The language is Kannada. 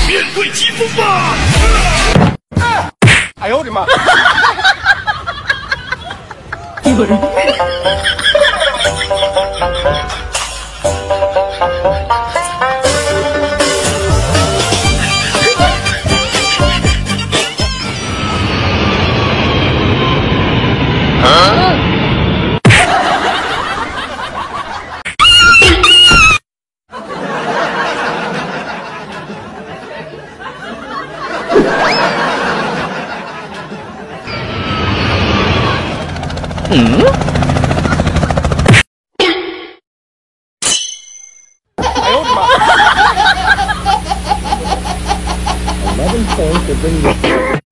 面对疾风吧！ 哎呦我的妈！ 有人。 哎呦我的妈！11 points to bring